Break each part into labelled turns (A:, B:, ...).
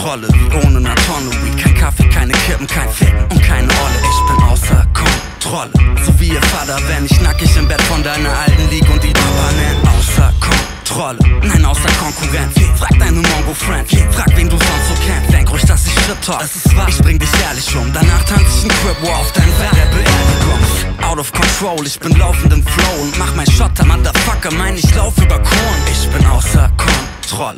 A: Kontrolle, wie ohne ner Tonne Weed. Kein Kaffee, keine Kippen, kein Ficken und keine Olle. Ich bin außer Kontrolle, so wie ihr Vater, wenn ich nackig im Bett von deiner Alten lieg und die Papa nennt. Außer Kontrolle, nein, außer Konkurrenz. Frag deine Mongo-Friend, frag wen du sonst so kennst. Denk ruhig, dass ich Shit talk, es ist wahr, ich bring dich ehrlich um. Danach tanz ich ein Crip War auf dein Bett der Beerdigung. Out of control, ich bin laufend im Flow und mach mein Schotter, Motherfucker, mein ich lauf über Korn. Ich bin außer Kontrolle.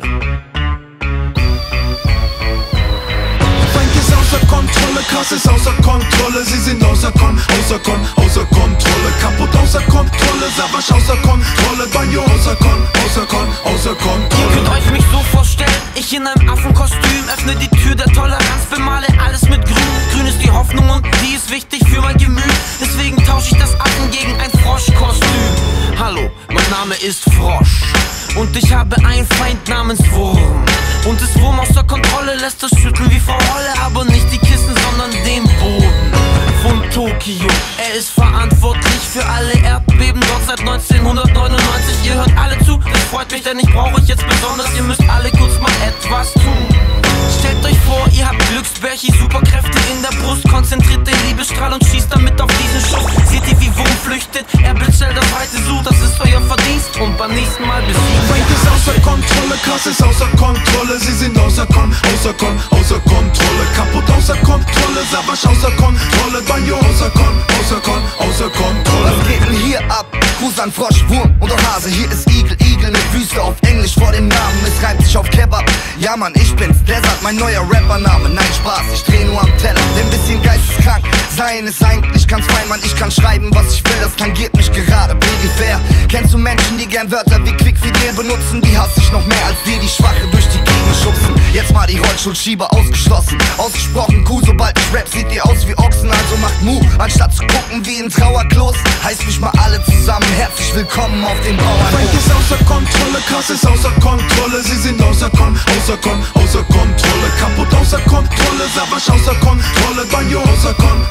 B: Außer Kontrolle, krass ist außer Kontrolle. Sie sind außer Kontrolle. Kaputt außer Kontrolle, Savage außer Kontrolle. Banjo außer Kontrolle.
C: Ihr könnt euch mich so vorstellen, ich in einem Affenkostüm öffne die Tür der Toleranz, bemale alles mit grün. Grün ist die Hoffnung und die ist wichtig für mein Gemüt. Deswegen tausche ich das Affen gegen ein Froschkostüm. Hallo, mein Name ist Frosch und ich habe einen Feind namens Wurm. Und das Wurm außer Kontrolle lässt das schütteln wie Frau Holle, aber nicht die Kissen, sondern den Boden von Tokio. Er ist verantwortlich für alle Erdbeben dort seit 1999. Ihr hört alle zu, das freut mich, denn ich brauche euch jetzt besonders. Ihr müsst alle kurz mal etwas tun. Stellt euch vor, ihr habt Glücksbärchi, Superkräfte in der Brust. Konzentriert den Liebesstrahl und schießt damit auf diesen Schuss. Seht ihr, wie Wurm flüchtet? Er bestellt das weite Such, das ist euer Verdienst. Und beim nächsten Mal besiegt.
B: Frank ist außer Kontrolle, krass ist außer Kontrolle. Sie sind außer Kontrolle. Kaputt außer Kontrolle, Savage außer Kontrolle. Banjo außer Kontrolle.
D: Was geht denn hier ab? Gruß an Frosch, Wurm und Hase. Hier ist Igel mit Wüste auf Englisch vor dem Namen. Es reimt sich auf Kebab. Ja Mann, ich bin's, Desert, mein neuer Rappername. Nein, Spaß, ich dreh nur am Teller. Denn bisschen geisteskrank sein ist eigentlich ganz fein, Mann. Ich kann schreiben, was ich will, das tangiert mich gerade peripher. Kennst du Menschen, die gern Wörter wie Quickfidel benutzen? Die hasse ich noch mehr als die Schwache durch die Gegend schubsen. Jetzt mal die Rollstuhlschieber ausgeschlossen. Ausgesprochen cool, sobald ich rap, seht ihr aus wie Ochsen. Also macht Mu, anstatt zu gucken wie ein Trauerklos. Heißt mich mal alle zusammen, herzlich willkommen auf den Bauernhof.
B: Frank ist außer Kontrolle, krass ist außer Kontrolle. Sie sind außer Kontrolle. Kaputt außer Kontrolle, Savage außer Kontrolle. Banjo außer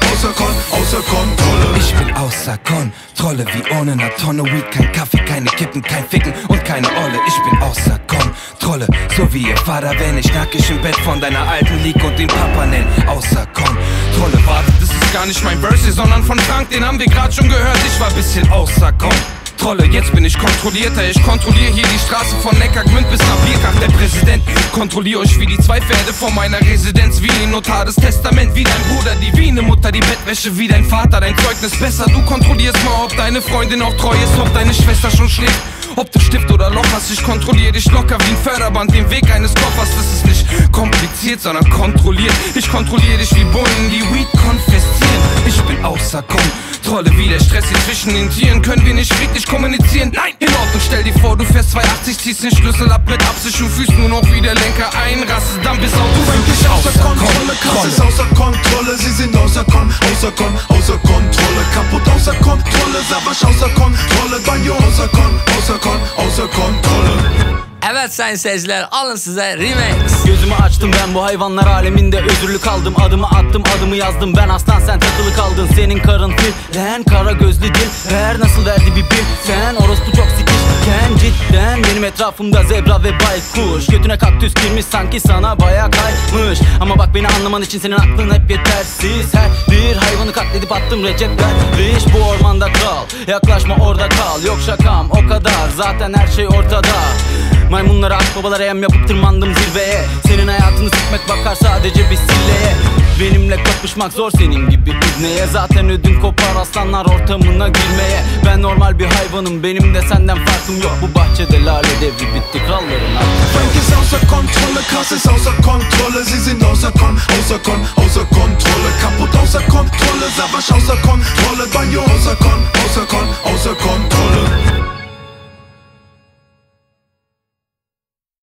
B: Kontrolle.
A: Ich bin außer Kontrolle, wie ohne ner Tonne Weed. Kein Kaffee, keine Kippen, kein Ficken und keine Olle. Ich bin außer Kontrolle, so wie ihr Vater, wenn ich nackig im Bett von deiner Alten lieg und den Papa nenn. Außer Kontrolle, warte, das ist gar nicht mein Verse, sondern von Frank, den haben wir grad schon gehört. Ich war bisschen außer Kontrolle, jetzt bin ich kontrollierter. Ich kontrolliere hier die Straße von Neckargmünd bis nach Bierkach. Der Präsident kontrolliere euch wie die zwei Pferde vor meiner Residenz. Wie ein Notar, das Testament, wie dein Bruder, die Wiener Mutter, die Bettwäsche, wie dein Vater, dein Zeugnis besser. Du kontrollierst mal, ob deine Freundin auch treu ist, ob deine Schwester schon schläft. Ob du Stift oder Loch hast, ich kontrolliere dich locker wie ein Förderband, den Weg eines Koffers. Das ist nicht kompliziert, sondern kontrolliert. Ich kontrolliere dich wie Bullen, die Weed konfiszieren. Ich bin außer Kontrolle, wie der Stress hier zwischen den Tieren. Können wir nicht friedlich kommunizieren? Nein! In Ordnung, stell dir vor, du fährst 280, ziehst den Schlüssel ab mit Absicht und fühlst nur noch wie der Lenker einrastet. Dann bist auch du wirklich außer Kontrolle.
B: Krass ist außer Kontrolle, sie sind außer Kontrolle. Kaputt außer Kontrolle, Savage außer Kontrolle. Banjo außer Kontrolle.
E: Evet sayın seyirciler, alın size remix.
C: Gözümü açtım ben bu hayvanlar aleminde, özürlü kaldım. Adımı attım, adımı yazdım, ben aslan sen takılı kaldın. Senin karın filan, kara gözlü dil, her nasıl verdi bir bil. Sen orospu çok sikişken cidden, benim etrafımda zebra ve baykuş. Götüne kaktüs girmiş sanki sana baya kaymış. Ama bak beni anlaman için senin aklın hep yetersiz. Her bir hayvanı katledip attım Recep Derviş. Bu ormanda kal, yaklaşma orada kal. Yok şakam o kadar, zaten her şey ortada. Maymunlara, akbabalara yem yapıp tırmandım zirveye. Senin hayatını sıkmak bakar sadece bir silleye. Benimle kapışmak zor senin gibi ibneye. Zaten ödün kopar aslanlar ortamına girmeye. Ben normal bir hayvanım, benim de senden farkım yok. Bu bahçede lale devri bitti, kralların artık.
B: Frank ist außer Kontrolle, krass ist außer Kontrolle. Sie sind außer Kontrolle. Kaputt außer Kontrolle, Savage außer Kontrolle. Banjo außer Kontrolle.